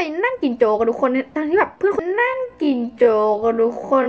นั่งกินโจกับทุกคนทั้งที่แบบเพื่อนคนนั่งกินโจกับทุกคน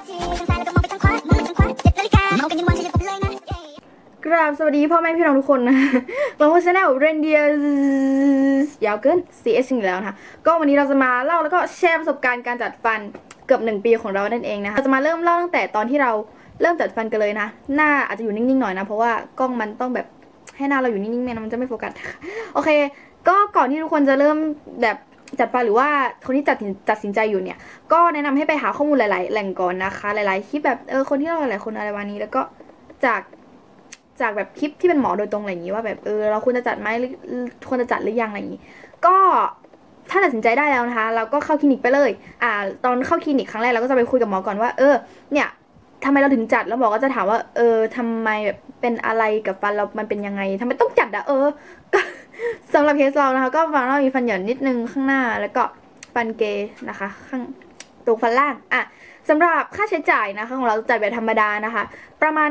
กราบสวัสดีพ่อแม่พี่น้องทุกคนนะเราก็ชาแนลเรนเดียยาวเกิน CS อีกแล้วนะคะก็วันนี้เราจะมาเล่าแล้วก็แชร์ประสบการณ์การจัดฟันเกือบ1 ปีของเรานั่นเองนะคะเราจะมาเริ่มเล่าตั้งแต่ตอนที่เราเริ่มจัดฟันกันเลยนะหน้าอาจจะอยู่นิ่งๆหน่อยนะเพราะว่ากล้องมันต้องแบบให้หน้าเราอยู่นิ่งๆไม่งั้นมันจะไม่โฟกัสโอเคก็ก่อนที่ทุกคนจะเริ่มแบบจัดฟันหรือว่าคนที่ตัดสินใจอยู่เนี่ยก็แนะนำให้ไปหาข้อมูลหลายๆแหล่งก่อนนะคะหลายๆคลิปแบบคนที่เราหลายๆคนอะไรวันนี้แล้วก็จากแบบคลิปที่เป็นหมอโดยตรงอะไรอย่างนี้ว่าแบบเราควรจะจัดไหมหรือควรจะจัดหรือยังอะไรอย่างนี้ก็ถ้าตัดสินใจได้แล้วนะคะเราก็เข้าคลินิกไปเลยตอนเข้าคลินิกครั้งแรกเราก็จะไปคุยกับหมอก่อนว่าเนี่ยทำไมเราถึงจัดแล้วหมอก็จะถามว่าทำไมแบบเป็นอะไรกับฟันเรามันเป็นยังไงทำไมต้องจัดก็สำหรับเคสเรานะคะก็ฟันเรามีฟันหย่อนนิดนึงข้างหน้าแล้วก็ฟันเกยนะคะข้างตรงฟันล่างสำหรับค่าใช้จ่ายนะคะของเราจัดแบบธรรมดานะคะประมาณ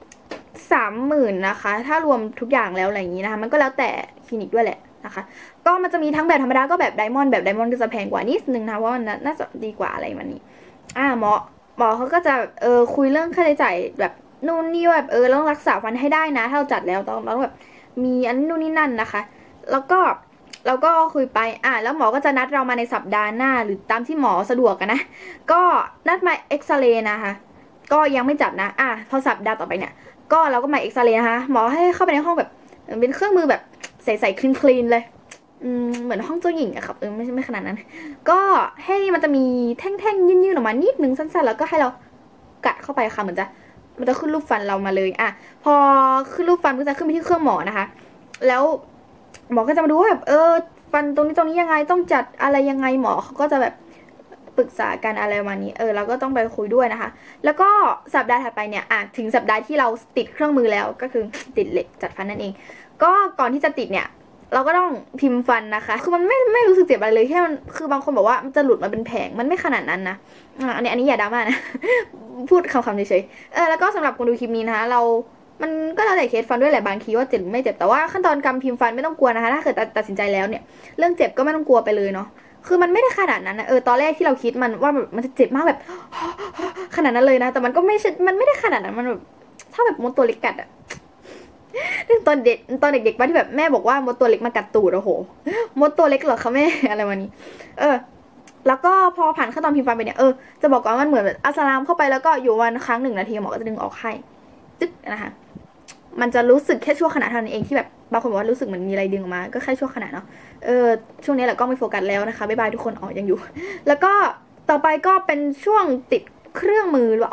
30,000นะคะถ้ารวมทุกอย่างแล้วอะไรอย่างนี้นะคะมันก็แล้วแต่คลินิกด้วยแหละนะคะก็มันจะมีทั้งแบบธรรมดาก็แบบไดมอนด์ก็จะแพงกว่านิดนึงนะเพราะว่าน่าจะดีกว่าอะไรแบบนี้หมอเขาก็จะคุยเรื่องค่าใช้จ่ายแบบนู่นนี่แบบเราต้องรักษาฟันให้ได้นะถ้าเราจัดแล้วต้องแบบมีอันนู่นนี่นั่นนะคะแล้วก็เราก็คุยไปแล้วหมอก็จะนัดเรามาในสัปดาห์หน้าหรือตามที่หมอสะดวกกันนะก็นัดมาเอ็กซเรย์นะคะก็ยังไม่จัดนะพอสัปดาห์ต่อไปเนี่ยก็เราก็มาเอ็กซเรย์นะคะหมอให้เข้าไปในห้องแบบเป็นเครื่องมือแบบใสๆคลีนเลยเหมือนห้องเจ้าหญิงอะครับไม่ขนาดนั้นก็ให้มันจะมีแท่งๆยื่นๆออกมานิดนึงสั้นๆแล้วก็ให้เรากัดเข้าไปค่ะมันจะขึ้นรูปฟันเรามาเลยพอขึ้นรูปฟันก็จะขึ้นไปที่เครื่องหมอนะคะแล้วหมอก็จะมาดูว่าแบบฟันตรงนี้ยังไงต้องจัดอะไรยังไงหมอเขาก็จะแบบปรึกษากันอะไรประมาณนี้เราก็ต้องไปคุยด้วยนะคะแล้วก็สัปดาห์ถัดไปเนี่ยถึงสัปดาห์ที่เราติดเครื่องมือแล้วก็คือติดเหล็กจัดฟันนั่นเองก็ก่อนที่จะติดเนี่ยเราก็ต้องพิมพ์ฟันนะคะคือมันไม่รู้สึกเจ็บอะไรเลยแค่มันคือบางคนบอกว่ามันจะหลุดมาเป็นแผงมันไม่ขนาดนั้นนะอันนี้อย่าดราม่านะ พูดคำเฉยๆแล้วก็สำหรับคนดูคลิปนี้นะคะมันก็แล้วแต่เคสฟันด้วยแหละบางทีว่าเจ็บหรือไม่เจ็บแต่ว่าขั้นตอนการพิมพ์ฟันไม่ต้องกลัวนะคะถ้าเกิดตัดสินใจแล้วเนี่ยเรื่องเจ็บก็ไม่ต้องกลัวไปเลยเนาะคือมันไม่ได้ขนาดนั้นนะตอนแรกที่เราคิดว่าแบบมันจะเจ็บมากแบบขนาดนั้นเลยนะแต่มันก็มันไม่ได้ขนาดนั้นมันแบบถ้าแบบมดตัวเล็กกัดตอนเด็กๆว่าที่แบบแม่บอกว่ามดตัวเล็กมากัดตูดโอ้โหมดตัวเล็กเหรอคะแม่อะไรวันนี้แล้วก็พอผ่านขั้นตอนพิมพ์ฟันไปเนี่ยจะบอกก่อนมันเหมือนแบบอัสลามเข้าไปแล้วก็อยู่วันครั้ง1 นาทีหมอก็จะดึงออกให้จึ๊กนะคะมันจะรู้สึกแค่ชั่วขณะเท่านั้นเองที่แบบบางคนบอกว่ารู้สึกเหมือนมีอะไรดึงออกมาก็แค่ชั่วขณะเนาะช่วงนี้แหละก็ไม่โฟกัสแล้วนะคะบ๊ายบายทุกคนยังอยู่แล้วก็ต่อไปก็เป็นช่วงติดเครื่องมือหรือ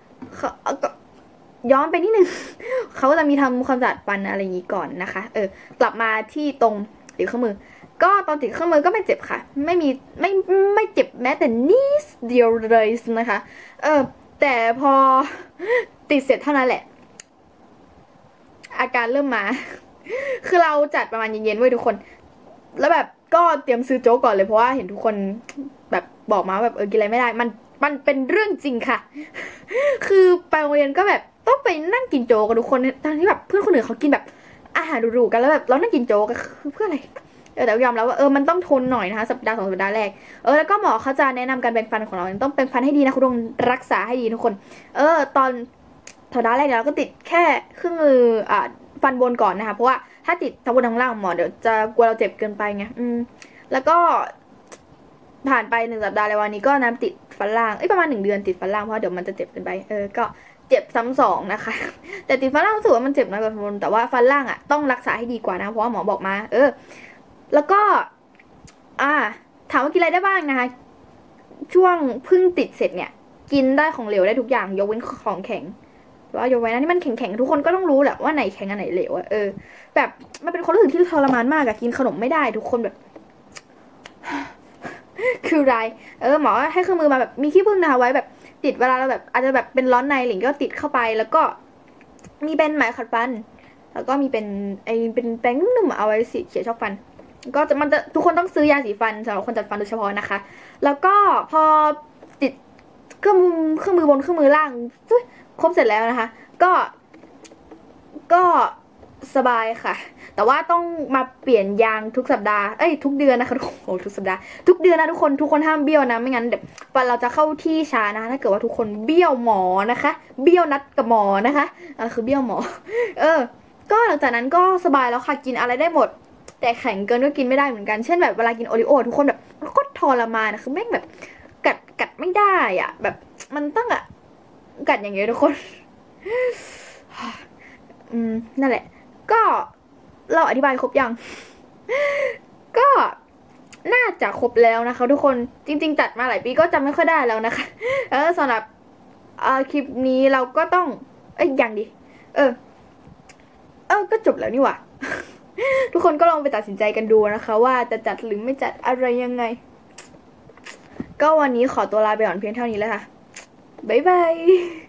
ย้อนไปนิดนึง เขาจะมีทำความสะอาดฟันอะไรอย่างนี้ก่อนนะคะกลับมาที่ตรงติดเครื่องมือก็ตอนติดเครื่องมือก็ไม่เจ็บค่ะไม่เจ็บแม้แต่นิดเดียวเลยนะคะแต่พอติดเสร็จเท่านั้นแหละอาการเริ่มมา คือเราจัดประมาณเย็นๆไว้ทุกคนแล้วแบบก็เตรียมซื้อโจ๊กก่อนเลยเพราะว่าเห็นทุกคนแบบบอกมาแบบกินอะไรไม่ได้มันเป็นเรื่องจริงค่ะ คือไปโรงเรียนก็แบบต้องไปนั่งกินโจ๊กกับทุกคนทั้งที่แบบเพื่อนคนอื่นเขากินแบบอาหารหรูๆกันแล้วแบบเรานั่งกินโจ๊กก็คือเพื่ออะไรแต่ยอมแล้วว่ามันต้องทนหน่อยนะคะสัปดาห์2 สัปดาห์แรกแล้วก็หมอเขาจะแนะนำการแปรงฟันของเราต้องแปรงฟันให้ดีนะคุณต้องรักษาให้ดีทุกคนตอนสัปดาห์แรกเราก็ติดแค่เครื่องมือฟันบนก่อนนะคะเพราะว่าถ้าติดทั้งบนทั้งล่างหมอเดี๋ยวจะกลัวเราเจ็บเกินไปไงแล้วก็ผ่านไป1 สัปดาห์เลยวันนี้ก็น้ำติดฟันล่างประมาณ1 เดือนติดฟันล่างเพราะเดี๋ยวมันจะเจ็บเกินไปก็เจ็บซ้ำ2นะคะแต่ติดฟันล่างรู้สึกว่ามันเจ็บน้อยกว่าฟันบนแต่ว่าฟันล่างต้องรักษาให้ดีกว่านะเพราะว่าหมอบอกมาแล้วก็ถามว่ากินอะไรได้บ้างนะคะช่วงเพิ่งติดเสร็จเนี่ยกินได้ของเหลวได้ทุกอย่างยกเว้นของแข็งว่ายกเว้นนะที่มันแข็งๆทุกคนก็ต้องรู้แหละว่าไหนแข็งอันไหนเหลวแบบมันเป็นความรู้สึกที่ทรมานมากกินขนมไม่ได้ทุกคนแบบ คือไรหมอให้เครื่องมือมาแบบมีขี้ผึ้งนะคะไว้แบบติดเวลาเราแบบอาจจะแบบเป็นร้อนในหลิงก็ติดเข้าไปแล้วก็มีเป็นไหมขัดฟันแล้วก็มีเป็นเป็นแป้งนุ่มเอาไว้เขี่ยชอบฟันก็มันจะทุกคนต้องซื้อยาสีฟันสำหรับคนจัดฟันโดยเฉพาะนะคะแล้วก็พอติดเครื่องมือบนเครื่องมือล่างครบเสร็จแล้วนะคะก็สบายค่ะแต่ว่าต้องมาเปลี่ยนยางทุกสัปดาห์ทุกเดือนนะคะทุกสัปดาห์ทุกเดือนนะทุกคนห้ามเบี้ยวนะไม่งั้นเดี๋ยวฟันเราจะเข้าที่ช้านะถ้าเกิดว่าทุกคนเบี้ยวหมอนะคะเบี้ยวนัดกับหมอนะคะคือเบี้ยวหมอก็หลังจากนั้นก็สบายแล้วค่ะกินอะไรได้หมดแต่แข็งเกินก็กินไม่ได้เหมือนกันเช่นแบบเวลากินโอริโอทุกคนแบบก็ทรมานนะคือแม่งแบบกัดไม่ได้อ่ะแบบมันต้องกัดอย่างเงี้ยทุกคนนั่นแหละก็เราอธิบายครบยัง ก็น่าจะครบแล้วนะคะทุกคนจริงๆจัดมาหลายปีก็จำไม่ค่อยได้แล้วนะคะสำหรับคลิปนี้เราก็ต้องยังดิก็จบแล้วนี่หว่า ทุกคนก็ลองไปตัดสินใจกันดูนะคะว่าจะจัดหรือไม่จัดอะไรยังไงก็วันนี้ขอตัวลาไปก่อนเพียงเท่านี้แล้วค่ะบ๊ายบาย